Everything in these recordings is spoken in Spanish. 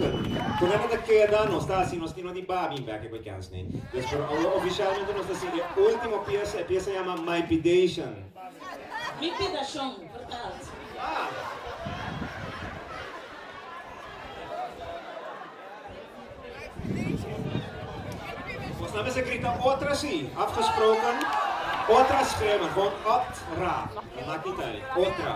Kun hän queda no está así, nos tiene de babin back con canción. Pero oficialmente nos dice que última pieza se llama My Pedation. Mi pedation, vertaald. Ah. Volgens mij is er Grita otra sí, afgesproken. Otra schrijven, gewoon otra. Dat maakt niet uit. Otra.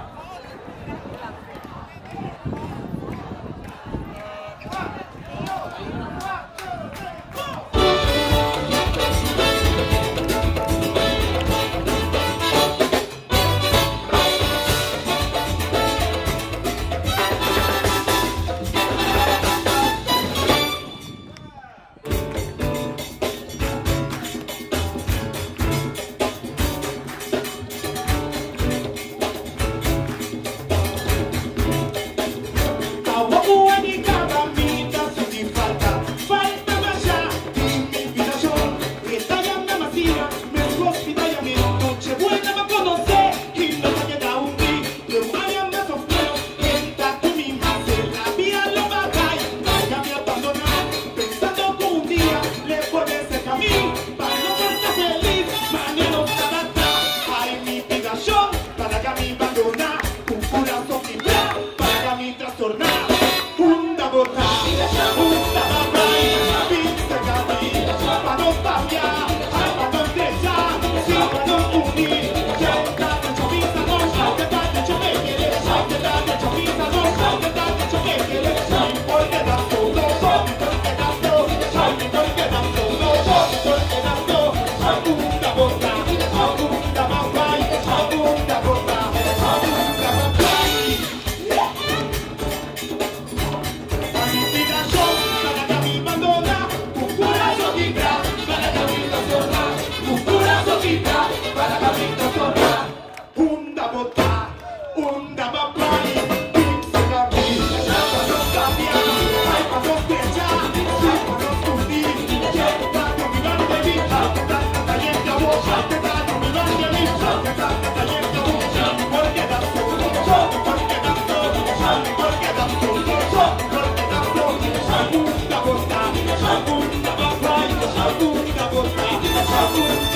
Segunda